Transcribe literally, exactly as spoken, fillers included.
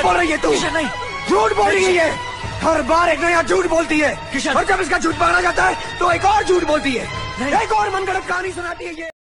बोल रही है तू? किशन नहीं, झूठ बोल रही है ये। हर बार एक नया झूठ बोलती है किशन। और जब इसका झूठ पकड़ा जाता है तो एक और झूठ बोलती है, एक और मनगढ़ंत कहानी सुनाती है ये।